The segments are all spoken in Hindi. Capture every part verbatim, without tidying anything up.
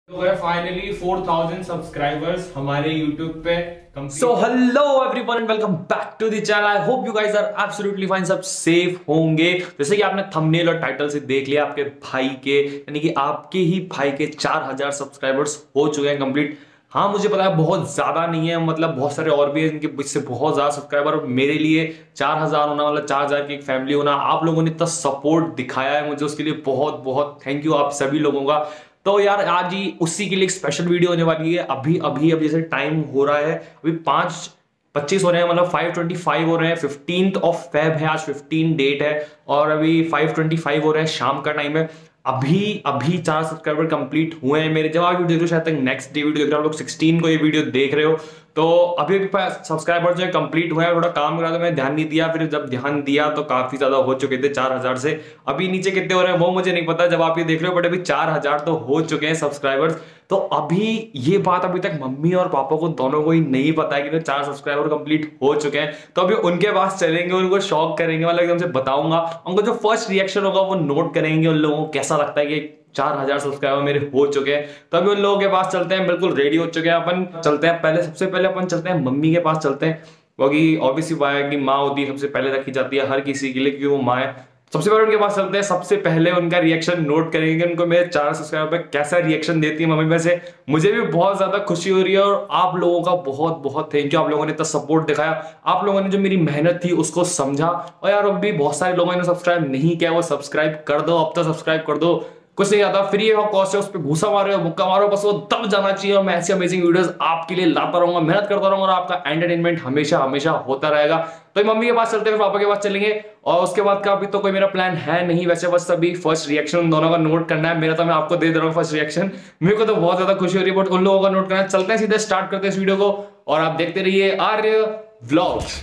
तो है फाइनली फोर थाउज़ेंड सब्सक्राइबर्स हमारे YouTube पे। So hello everyone and welcome back to the channel. I hope you guys are absolutely fine, सब सेफ होंगे। जैसे कि आपने थंबनेल और टाइटल से देख लिया, आपके भाई के यानी कि आपके ही भाई के चार हजार सब्सक्राइबर्स हो चुके हैं कंप्लीट। हाँ मुझे पता है बहुत ज्यादा नहीं है, मतलब बहुत सारे और भी हैं जिनके इससे बहुत ज्यादा सब्सक्राइबर, और मेरे लिए चार हजार होना मतलब चार हजार की एक फैमिली होना, आप लोगों ने इतना सपोर्ट दिखाया है मुझे, उसके लिए बहुत बहुत थैंक यू आप सभी लोगों का। तो यार आज ही उसी के लिए एक स्पेशल वीडियो होने वाली है। अभी अभी अब जैसे टाइम हो रहा है, अभी पांच पच्चीस हो रहे हैं, मतलब फाइव ट्वेंटी फाइव हो रहे हैं। फिफ्टींथ ऑफ फेब है आज, फिफ्टीन डेट है और अभी फाइव ट्वेंटी फाइव हो रहे हैं, शाम का टाइम है। अभी अभी चार सब्सक्राइबर कंप्लीट हुए हैं मेरे। जब आप वीडियो देख रहे हो शायद तक नेक्स्ट डे वीडियो देख रहे हो, आप लोग सिक्सटीन को ये वीडियो देख रहे हो, तो अभी अभी सब्सक्राइबर जो है कंप्लीट हुए हैं। थोड़ा काम करा तो मैंने ध्यान नहीं दिया, फिर जब ध्यान दिया तो काफी ज्यादा हो चुके थे चार हजार से। अभी नीचे कितने हो रहे हैं वो मुझे नहीं पता जब आप ये देख रहे हो, बट अभी चार हजार तो हो चुके हैं सब्सक्राइबर्स। तो अभी ये बात अभी तक मम्मी और पापा को दोनों को ही नहीं पता है कि तो चार सब्सक्राइबर कंप्लीट हो चुके हैं। तो अभी उनके पास चलेंगे, उनको शॉक करेंगे, मतलब एकदम से बताऊंगा, उनको जो फर्स्ट रिएक्शन होगा वो नोट करेंगे, उन लोगों को कैसा लगता है कि चार हजार सब्सक्राइबर मेरे हो चुके हैं। तो अभी उन लोगों के पास चलते हैं, बिल्कुल रेडी हो चुके हैं अपन। चलते हैं पहले, सबसे पहले अपन चलते हैं मम्मी के पास चलते हैं, क्योंकि ऑब्वियसली बात है कि माँ होती है सबसे पहले रखी जाती है हर किसी के लिए, क्योंकि वो माँ है। सबसे पहले उनके पास चलते हैं, सबसे पहले उनका रिएक्शन नोट करेंगे, उनको मेरे चार सब्सक्राइबर पे कैसा रिएक्शन देती है मम्मी। वैसे मुझे भी बहुत ज्यादा खुशी हो रही है और आप लोगों का बहुत बहुत थैंक यू, आप लोगों ने इतना सपोर्ट दिखाया, आप लोगों ने जो मेरी मेहनत थी उसको समझा। और यार अब भी बहुत सारे लोगों ने सब्सक्राइब नहीं किया, वो सब्सक्राइब कर दो, अब तो सब्सक्राइब कर दो, कुछ नहीं आता, फ्री है कॉस्ट है, उस पर घूसा मारो या मुक्का मारो, बस वो दब जाना चाहिए। और मैं ऐसी अमेजिंग वीडियोस आपके लिए लाता रहूंगा, मेहनत करता रहूंगा और आपका एंटरटेनमेंट हमेशा हमेशा होता रहेगा। तो मम्मी के पास चलते हैं, पापा के पास चलेंगे, और उसके बाद का अभी तो कोई मेरा प्लान है नहीं वैसे, बस अभी फर्स्ट रिएक्शन दोनों का नोट करना है। मेरा तो मैं आपको दे दे रहा हूँ फर्स्ट रिएक्शन, मेरे को तो बहुत ज्यादा खुशी हो रही है, बट उन लोगों का नोट करना है। चलते हैं सीधे, स्टार्ट करते हैं इस वीडियो को और आप देखते रहिए आर्य व्लॉग्स।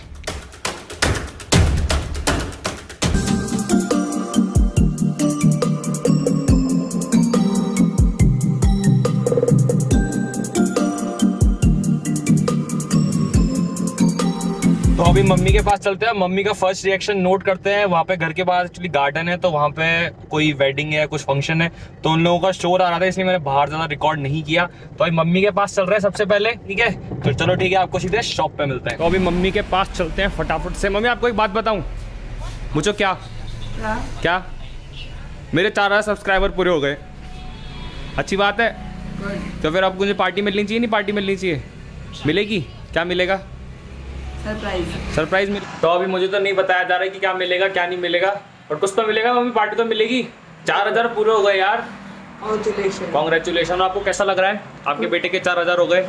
तो अभी मम्मी के पास चलते हैं, मम्मी का फर्स्ट रिएक्शन नोट करते हैं। वहाँ पे घर के बाहर एक्चुअली गार्डन है, तो वहाँ पे कोई वेडिंग है, कुछ फंक्शन है, तो उन लोगों का शोर आ रहा था, इसलिए मैंने बाहर ज्यादा रिकॉर्ड नहीं किया। तो अभी मम्मी के पास चल रहे हैं सबसे पहले, ठीक है। तो चलो ठीक है, आपको सीधे शॉप पे मिलते हैं। तो अभी मम्मी के पास चलते हैं फटाफट से। मम्मी आपको एक बात बताऊं, मुझे क्या क्या, क्या? मेरे चार हजार सब्सक्राइबर पूरे हो गए, अच्छी बात है। तो फिर आपको मुझे पार्टी मिलनी चाहिए, नहीं पार्टी मिलनी चाहिए? मिलेगी, क्या मिलेगा? सरप्राइज सरप्राइज मिल। तो अभी मुझे तो नहीं बताया जा रहा है कि क्या मिलेगा क्या नहीं मिलेगा, और कुछ तो मिलेगा मम्मी, पार्टी तो मिलेगी। चार हजार पूरे हो गए यार, कांग्रेचुलेशन। कांग्रेचुलेशन। आपको कैसा लग रहा है, आपके बेटे के चार हजार हो गए?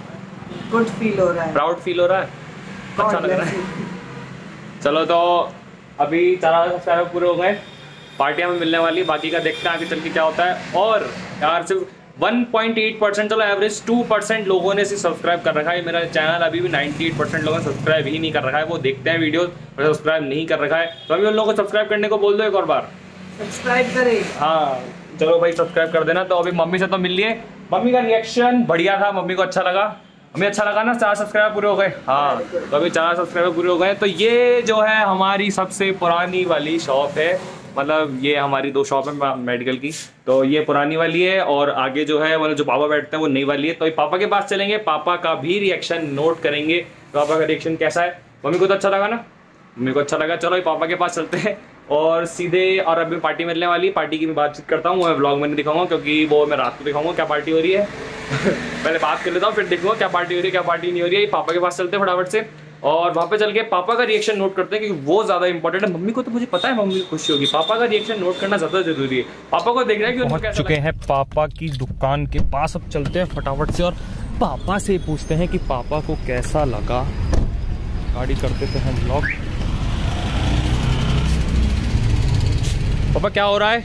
गुड फील हो रहा है, प्राउड फील हो रहा है, अच्छा लग रहा है। चलो तो अभी चार हजार सब्सक्राइबर पूरे हो गए, पार्टियां में मिलने वाली, बाकी का देखते हैं आगे चल के क्या होता है। और यार सिर्फ वन पॉइंट एट परसेंट, चलो एवरेज टू परसेंट लोगों ने सिर्फ सब्सक्राइब कर रखा है। मेरा चैनल अभी भी अट्ठानवे परसेंट लोगों ने सब्सक्राइब ही नहीं कर रखा है, वो देखते हैं वीडियो और सब्सक्राइब नहीं कर रखा है। तो अभी उन लोगों को सब्सक्राइब करने को बोल दो एक और बार, सब्सक्राइब करें। हाँ चलो भाई सब्सक्राइब कर देना। तो अभी मम्मी से तो मिल लिए, मम्मी का रिएक्शन बढ़िया था, मम्मी को अच्छा लगा, हमें अच्छा लगा ना, चार सब्सक्राइबर पूरे हो गए। हाँ तो अभी चार सब्सक्राइबर पूरे हो गए। तो ये जो है हमारी सबसे पुरानी वाली शॉप है, मतलब ये हमारी दो शॉप है मेडिकल की, तो ये पुरानी वाली है और आगे जो है मतलब जो पापा बैठते हैं वो नई वाली है। तो पापा के पास चलेंगे, पापा का भी रिएक्शन नोट करेंगे, पापा का रिएक्शन कैसा है। मम्मी को तो अच्छा लगा ना, मम्मी को अच्छा लगा। चलो पापा के पास चलते हैं और सीधे, और अभी पार्टी मिलने वाली, पार्टी की मैं बातचीत करता हूँ, मैं व्लॉग में नहीं दिखाऊंगा क्योंकि वो मैं रात को दिखाऊंगा क्या पार्टी हो रही है। पहले बात कर लेता हूँ फिर देखूंगा क्या पार्टी हो रही है क्या पार्टी नहीं हो रही है। पापा के पास चलते हैं फटाफट से और वहाँ पे चल के पापा का रिएक्शन नोट करते हैं, क्योंकि वो ज्यादा इंपॉर्टेंट है। मम्मी को तो मुझे पता है मम्मी को खुशी होगी, पापा का रिएक्शन नोट करना ज्यादा जरूरी है। पापा को देखना है कि पहुंच चुके हैं पापा की दुकान के पास। अब चलते हैं फटाफट से और पापा से पूछते हैं कि पापा को कैसा लगा। गाड़ी करते थे हम ब्लॉग। पापा क्या हो रहा है?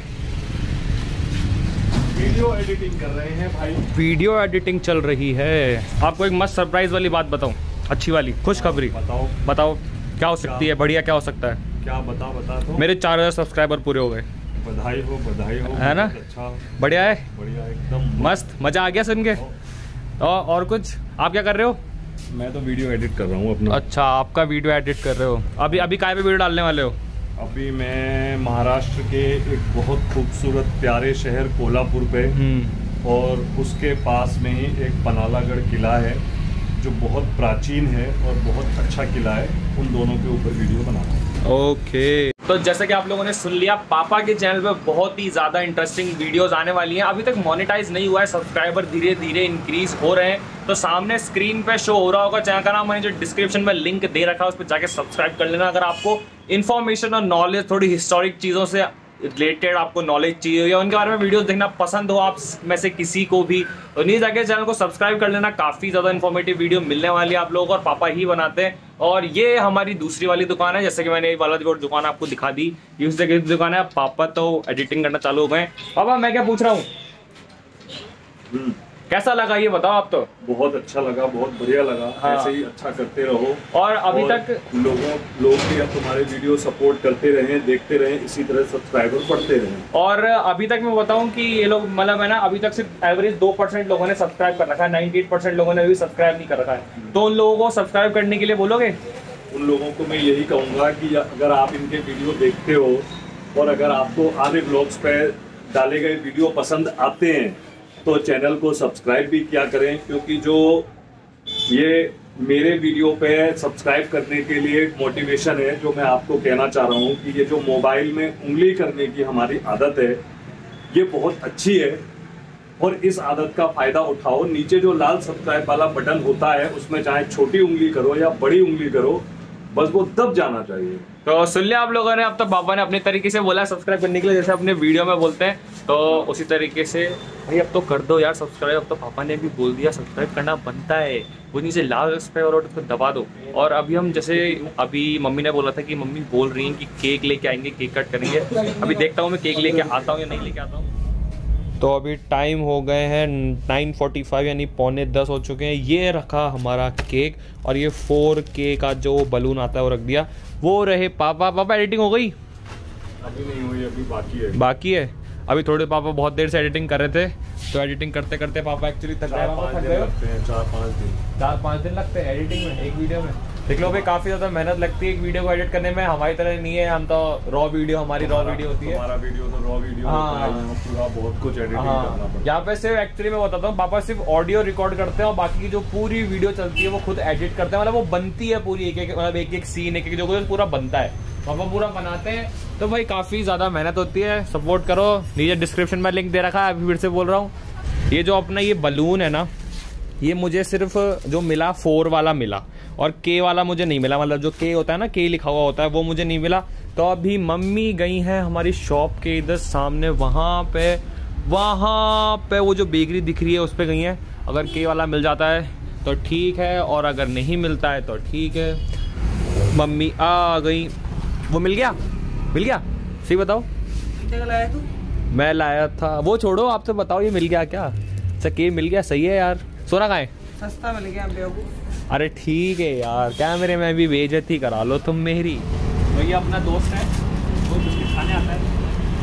वीडियो एडिटिंग कर रहे हैं भाई, वीडियो एडिटिंग चल रही है। आपको एक मस्त सरप्राइज वाली बात बताऊं, अच्छी वाली खुशखबरी। बताओ बताओ क्या हो सकती है, बढ़िया क्या हो सकता है? क्या बता बता तो। मेरे चार हजार सब्सक्राइबर पूरे हो गए। बधाई हो बधाई हो, है ना? अच्छा बढ़िया है, बढ़िया एकदम मस्त, मजा आ गया सुन के। और, और कुछ आप क्या कर रहे हो? मैं तो वीडियो एडिट कर रहा हूँ अपना। अच्छा आपका वीडियो एडिट कर रहे हो। अभी अभी काय पे वीडियो डालने वाले हो? अभी मैं महाराष्ट्र के एक बहुत खूबसूरत प्यारे शहर कोल्हापुर पे और उसके पास में ही एक पनालागढ़ किला है जो बहुत प्राचीन है और बहुत अच्छा किला है। उन दोनों के ऊपर वीडियो बनाना है। Okay okay. तो जैसे कि आप लोगों ने सुन लिया, पापा के चैनल पे बहुत ही ज़्यादा इंटरेस्टिंग वीडियोस आने वाली हैं। अभी तक मोनेटाइज नहीं हुआ है, सब्सक्राइबर धीरे धीरे इंक्रीज हो रहे हैं। तो सामने स्क्रीन पे शो हो रहा होगा चैनल का नाम, मैंने जो डिस्क्रिप्शन में लिंक दे रखा है उस पर जाके सब्सक्राइब कर लेना। अगर आपको इन्फॉर्मेशन और नॉलेज, थोड़ी हिस्टोरिक चीज़ों से रिलेटेड आपको नॉलेज चाहिए या उनके बारे में वीडियोस देखना पसंद हो आप में से किसी को भी, तो नीचे जाके चैनल को सब्सक्राइब कर लेना। काफ़ी ज़्यादा इन्फॉर्मेटिव वीडियो मिलने वाली है आप लोगों को, और पापा ही बनाते हैं। और ये हमारी दूसरी वाली दुकान है, जैसे कि मैंने ये वाला दुकान आपको दिखा दी, ये उस जगह की दुकान है। पापा तो एडिटिंग करना चालू हो गए। पापा मैं क्या पूछ रहा हूँ, कैसा लगा ये बताओ आप? तो बहुत अच्छा लगा, बहुत बढ़िया लगा। हाँ। ऐसे ही अच्छा करते रहो और अभी और तक लोगों लोग भी अब तुम्हारे वीडियो सपोर्ट करते रहें, देखते रहें, इसी तरह सब्सक्राइबर बढ़ते रहें। और अभी तक मैं बताऊं कि ये लोग मतलब है ना, अभी तक सिर्फ एवरेज दो परसेंट लोगों ने सब्सक्राइब कर रखा है, नाइन्टी एट परसेंट लोगों ने अभी सब्सक्राइब नहीं कर रखा है। तो उन लोगों को सब्सक्राइब करने के लिए बोलोगे? उन लोगों को मैं यही कहूँगा कि अगर आप इनके वीडियो देखते हो और अगर आपको आगे ब्लॉग्स पे डाले गए वीडियो पसंद आते हैं तो चैनल को सब्सक्राइब भी किया करें, क्योंकि जो ये मेरे वीडियो पे सब्सक्राइब करने के लिए एक मोटिवेशन है जो मैं आपको कहना चाह रहा हूँ कि ये जो मोबाइल में उंगली करने की हमारी आदत है ये बहुत अच्छी है, और इस आदत का फ़ायदा उठाओ। नीचे जो लाल सब्सक्राइब वाला बटन होता है उसमें चाहे छोटी उंगली करो या बड़ी उंगली करो, बस वो दब जाना चाहिए। तो सुन लिया आप लोगों ने, अब तो पापा ने अपने तरीके से बोला सब्सक्राइब करने के लिए, जैसे अपने वीडियो में बोलते हैं, तो उसी तरीके से भाई अब तो कर दो यार सब्सक्राइब। अब तो पापा ने भी बोल दिया सब्सक्राइब करना बनता है, वो नीचे लाल सब्सक्राइब और उसको दबा दो। और अभी हम जैसे अभी मम्मी ने बोला था कि मम्मी बोल रही हैं कि केक लेके आएंगे, केक कट करेंगे। अभी देखता हूँ मैं केक लेके आता हूँ या नहीं लेके आता हूँ। तो अभी टाइम हो गए हैं नाइन फोर्टी फाइव, यानी पौने दस हो चुके हैं। ये रखा हमारा केक, और ये फोर के का जो बलून आता है वो रख दिया। वो रहे पापा। पापा एडिटिंग हो गई? अभी नहीं हुई, अभी बाकी है। बाकी है अभी थोड़े। पापा बहुत देर से एडिटिंग कर रहे थे, तो एडिटिंग करते करते पापा एक्चुअली थक गए। चार पाँच दिन लगते हैं, चार पाँच दिन चार पाँच दिन लगते हैं एडिटिंग में, एक वीडियो में। देख लो भाई, काफी ज्यादा मेहनत लगती है एक वीडियो को एडिट करने में। हमारी तरह नहीं है, हम तो रॉ वीडियो, हमारी रॉ वीडियो होती है। हमारा वीडियो तो रॉ वीडियो होता है, यहाँ पूरा बहुत कुछ एडिटिंग करना पड़ता है। यहाँ पे सिर्फ एक्चुअली मैं बताता हूँ, पापा सिर्फ ऑडियो रिकॉर्ड करते हैं और बाकी की जो पूरी वीडियो चलती है वो खुद एडिट करते हैं। मतलब वो बनती है पूरी, एक एक मतलब एक एक सीन, एक एक जो पूरा बनता है पापा पूरा बनाते हैं। तो भाई काफी ज्यादा मेहनत होती है, सपोर्ट करो। नीचे डिस्क्रिप्शन में लिंक दे रखा है, अभी फिर से बोल रहा हूँ। ये जो अपना ये बलून है ना, ये मुझे सिर्फ जो मिला फोर वाला मिला, और के वाला मुझे नहीं मिला। मतलब जो के होता है ना, के लिखा हुआ होता है, वो मुझे नहीं मिला। तो अभी मम्मी गई हैं हमारी शॉप के इधर सामने, वहाँ पे वहाँ पे वो जो बेकरी दिख रही है उस पर गई हैं। अगर के वाला मिल जाता है तो ठीक है, और अगर नहीं मिलता है तो ठीक है। मम्मी आ गई। वो मिल गया? मिल गया? सही बताओ। क्या लाया तू? मैं लाया था, वो छोड़ो, आपसे बताओ ये मिल गया क्या? अच्छा के मिल गया, सही है यार। सोना कहाँ है? सस्ता मिल गया बेवकूफ। अरे ठीक है यार, कैमरे में भी बेइज्जती करा लो तुम मेरी। तो ये अपना दोस्त है, वो बिस्किट खाने आता है।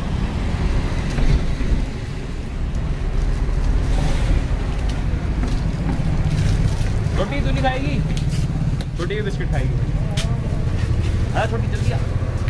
रोटी तो नहीं खाएगी? छोटी भी बिस्किट खाएगी। अरे छोटी जल्दी आ।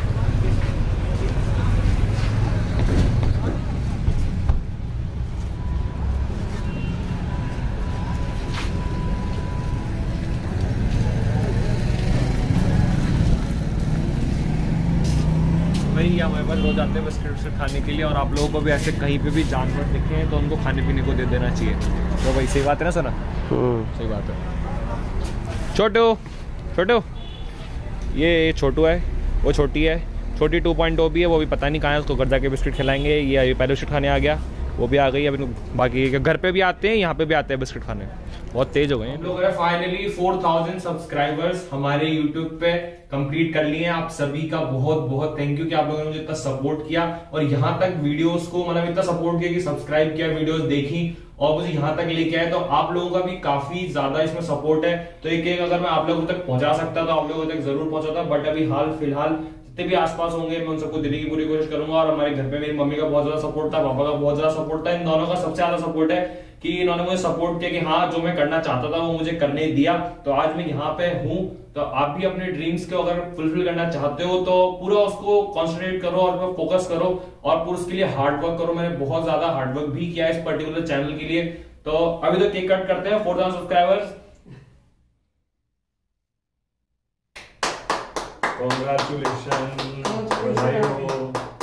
वही हमारे पास रोज आते हैं बिस्किट विस्किट खाने के लिए, और आप लोगों को भी ऐसे कहीं पे भी जानवर दिखे हैं तो उनको खाने पीने को दे देना चाहिए। तो भाई सही बात है ना सोना? सही बात है। छोटू छोटू ये छोटू है, वो छोटी है, छोटी टू पॉइंट ओ भी है, वो भी पता नहीं कहाँ है, उसको घर जाके बिस्किट खिलाएंगे। ये अभी पहले बिस्किट खाने आ गया, वो भी आ गई। अभी बाकी घर पे भी आते हैं, यहाँ पे भी आते हैं बिस्किट खाने। बहुत तेज हो गए हैं। हम लोग फाइनली फोर थाउजेंड सब्सक्राइबर्स हमारे यूट्यूब पे कंप्लीट कर लिए हैं। आप सभी का बहुत बहुत थैंक यू कि आप लोगों ने मुझे इतना सपोर्ट किया और यहाँ तक वीडियोस को मतलब इतना सपोर्ट किया कि सब्सक्राइब किया, वीडियोस देखी और मुझे यहाँ तक लेके आए। तो आप लोगों का भी काफी ज्यादा इसमें सपोर्ट है। तो एक एक अगर मैं आप लोगों तक पहुंचा सकता तो आप लोगों तक जरूर पहुंचाता, बट अभी हाल फिलहाल जितने भी आसपास होंगे मैं उन सबको देने की पूरी कोशिश करूंगा। और हमारे घर पे मेरी मम्मी का बहुत ज्यादा सपोर्ट था, पापा का बहुत ज्यादा सपोर्ट था, इन दोनों का सबसे ज्यादा सपोर्ट है कि इन्होंने मुझे सपोर्ट किया कि हाँ जो मैं करना चाहता था वो मुझे करने दिया। तो आज मैं यहाँ पे हूँ। तो आप भी अपने ड्रीम्स को अगर फुलफिल करना चाहते हो तो पूरा उसको कॉन्सेंट्रेट करो और फोकस करो और पूरा उसके लिए हार्ड वर्क करो। मैंने बहुत ज्यादा हार्ड वर्क भी किया है इस पर्टिकुलर चैनल के लिए। तो अभी तो केक कट करते हैं फोर थाउजेंड सब्सक्राइबर्स। Congratulations, बधाई हो।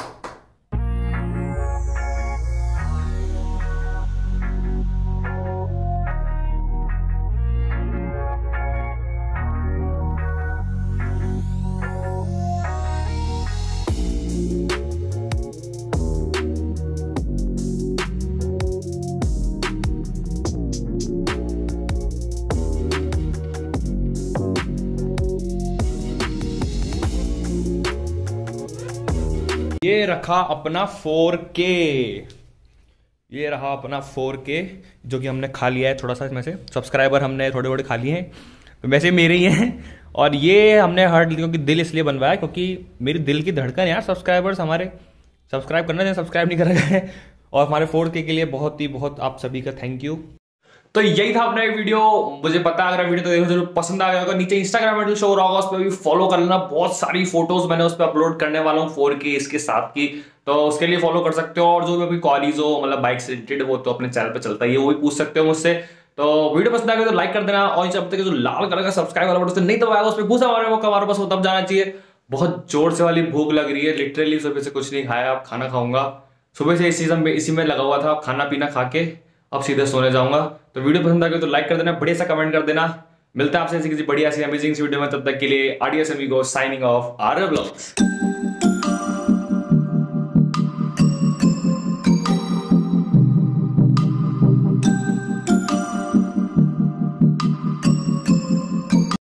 ये रखा अपना फोर के, ये रहा अपना फोर के जो कि हमने खा लिया है थोड़ा सा। इसमें से सब्सक्राइबर हमने थोड़े थोड़े खा लिए हैं, वैसे मेरे ही हैं। और ये हमने हार्ट क्योंकि दिल इसलिए बनवाया क्योंकि मेरी दिल की धड़कन यार सब्सक्राइबर्स हमारे सब्सक्राइब करना चाहिए, सब्सक्राइब नहीं कर रहे हैं। और हमारे फोर के के लिए बहुत ही बहुत आप सभी का थैंक यू। तो यही था अपना एक वीडियो। मुझे पता है अगर वीडियो तो देखो जरूर पसंद आ गया होगा, नीचे इंस्टाग्राम हैंडल शो रहा होगा, उस पर भी फॉलो कर लेना। बहुत सारी फोटोज मैंने उस पर अपलोड करने वाला हूँ फोर के इसके साथ की, तो उसके लिए फॉलो कर सकते हो। और जो भी अभी कॉलेज हो मतलब बाइक से रिलेटेड वो तो अपने चैनल पे चलता ही है, वो भी पूछ सकते हो मुझसे। तो वीडियो पसंद आ गया तो लाइक कर देना। और जब तक जो लाल कलर का सब्सक्राइब वाला बटन नहीं दबाया उस पर घुसा मारे वो हमारे पास तब जाना चाहिए। बहुत जोर से वाली भूख लग रही है, लिटरली सुबह से कुछ नहीं खाया, अब खाना खाऊंगा। सुबह से इसी में इसी में लगा हुआ था, खाना पीना खा के अब सीधे सोने जाऊंगा। तो वीडियो पसंद आ गया तो लाइक कर देना, बढ़िया सा कमेंट कर देना। मिलता है आपसे किसी बढ़िया सी अमेजिंग वीडियो में, तब तक के लिए आडियोस अमीगोस, साइनिंग ऑफ आरव व्लॉग्स।